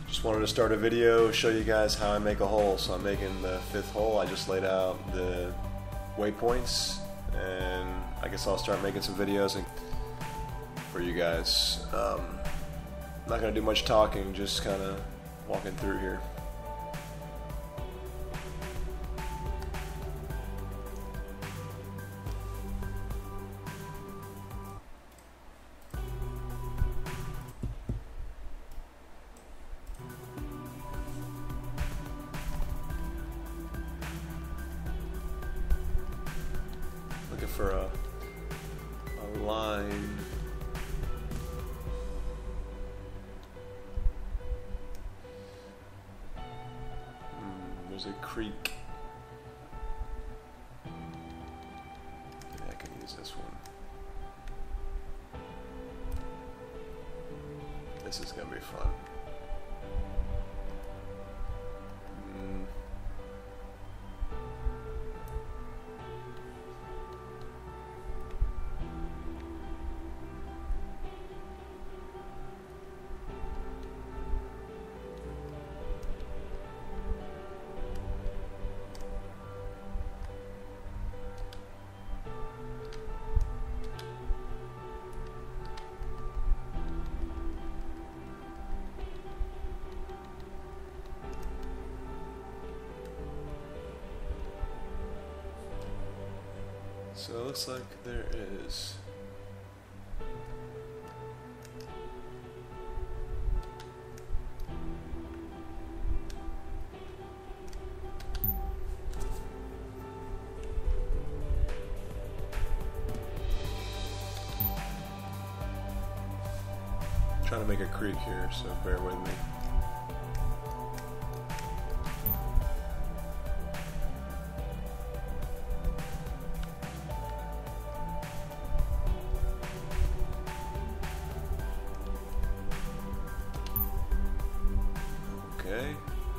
Just wanted to start a video, show you guys how I make a hole. So I'm making the 5th hole. I just laid out the waypoints, and I guess I'll start making some videos for you guys. Not gonna do much talking, just kind of walking through here. Looking for a line. There's a creek. Maybe I can use this one. This is gonna be fun. So it looks like there is. I'm trying to make a creek here, so bear with me. Okay.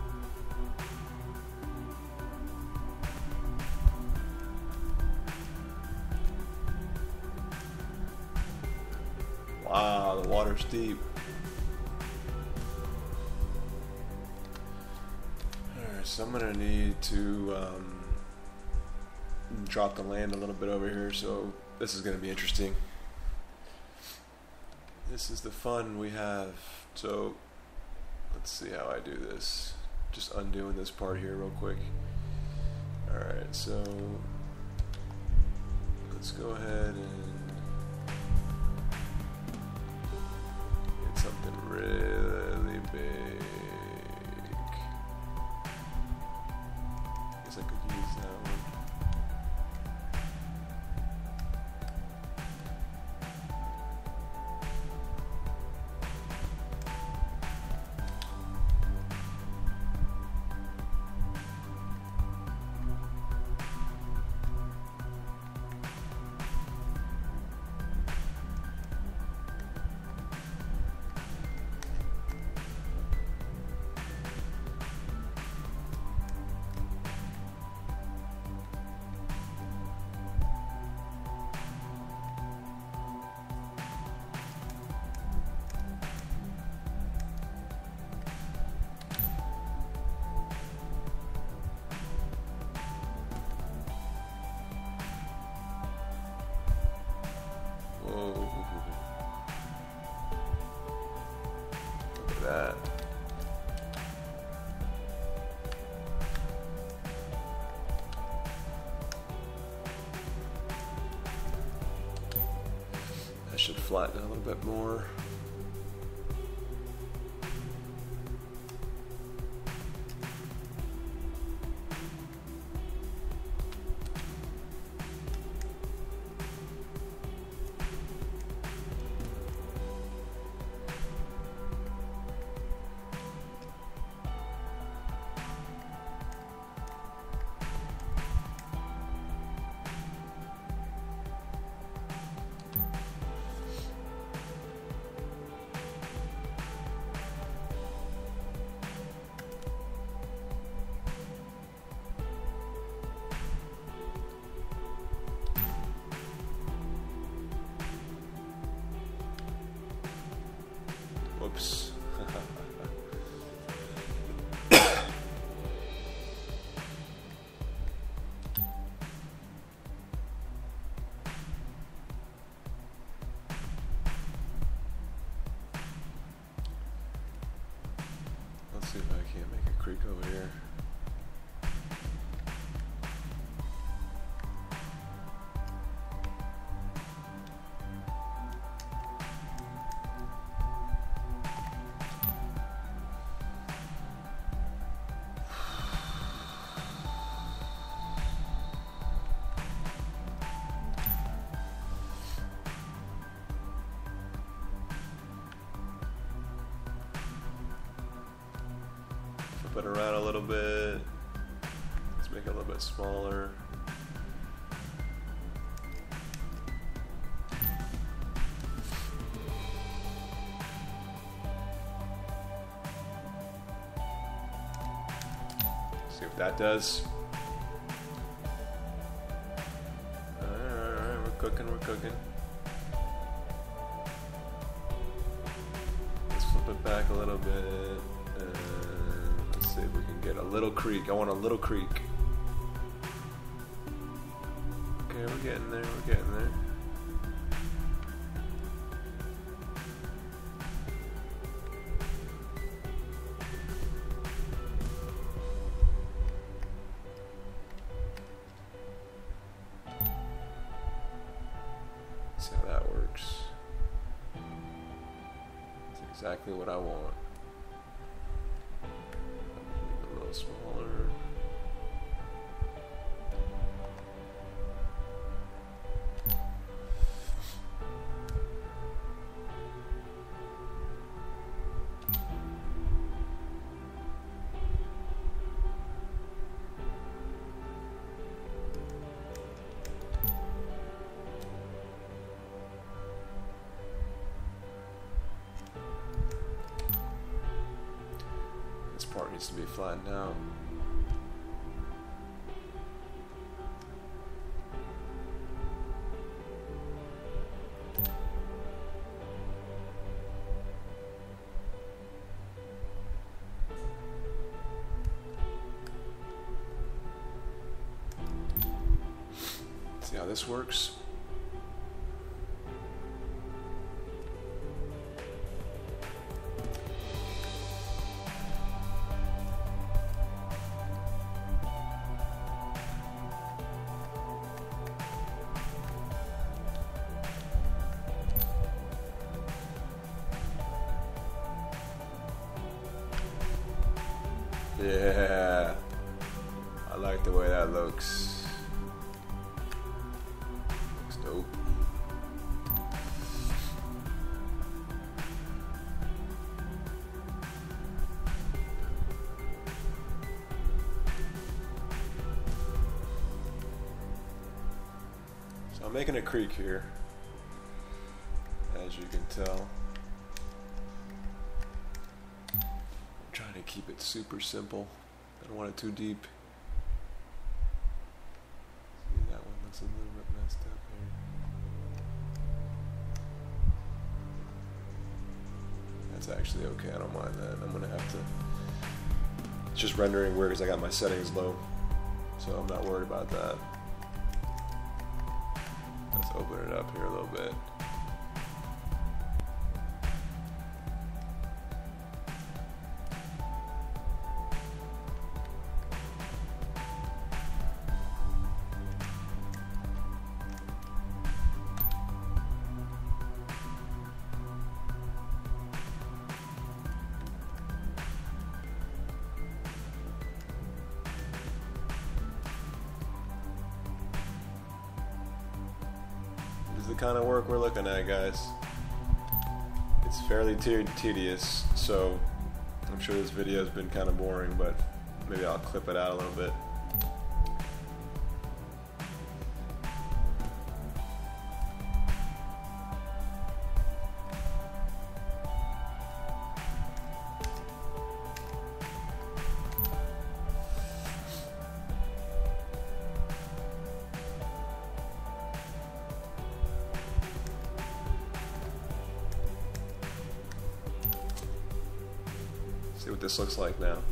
Wow, the water's deep. Alright, so I'm gonna need to drop the land a little bit over here, so this is gonna be interesting. This is the fun we have. So let's see how I do this. Just undoing this part here real quick. Alright, so let's go ahead and get something really big. Guess I could use that one. Look at that. I should flatten it a little bit more. can't make a creek over here. Flip it around a little bit. Let's make it a little bit smaller. See what that does. Alright, we're cooking, we're cooking. Let's flip it back a little bit. Let's see if we can get a little creek. I want a little creek. Okay, we're getting there, we're getting there. See how that works. That's exactly what I want. Make it a little smaller. This part needs to be flattened out. See how this works? Yeah, I like the way that looks. Looks dope. So I'm making a creek here, as you can tell. Trying to keep it super simple. I don't want it too deep. See, that one looks a little bit messed up here. That's actually okay, I don't mind that. I'm gonna have to... It's just rendering weird because I got my settings low, so I'm not worried about that. Let's open it up here a little bit. The kind of work we're looking at, guys. It's fairly tedious, so I'm sure this video has been kind of boring, but maybe I'll clip it out a little bit. See what this looks like now.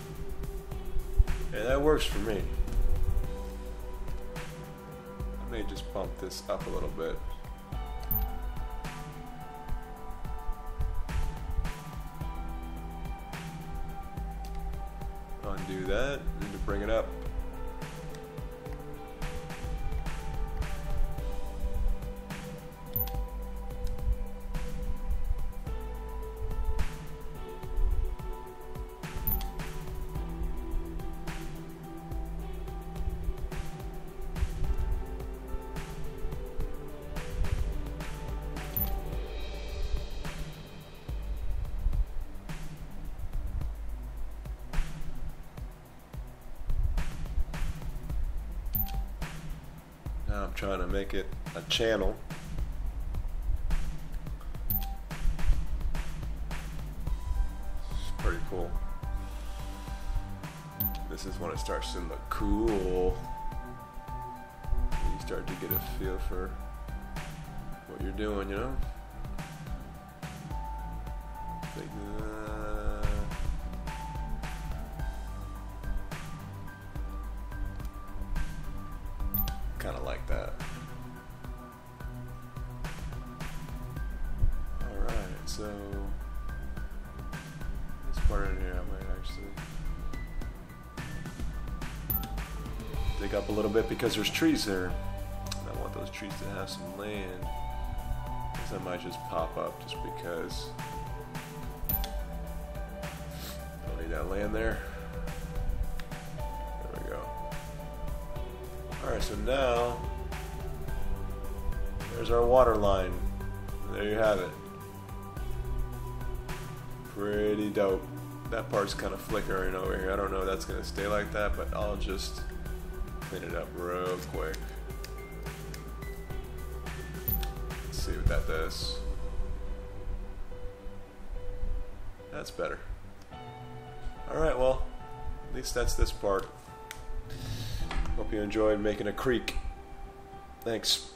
Yeah, that works for me. I may just bump this up a little bit. Undo that, need to bring it up. Now I'm trying to make it a channel. It's pretty cool. This is when it starts to look cool. You start to get a feel for what you're doing, you know? Like, kind of like that. Alright, so this part in here I might actually dig up a little bit because there's trees there. And I want those trees to have some land. So I might just pop up just because I don't need that land there. There we go. Alright, so now there's our water line. There you have it. Pretty dope. That part's kind of flickering over here. I don't know if that's going to stay like that, but I'll just clean it up real quick. Let's see what that does. That's better. Alright, well, at least that's this part. Hope you enjoyed making a creek. Thanks.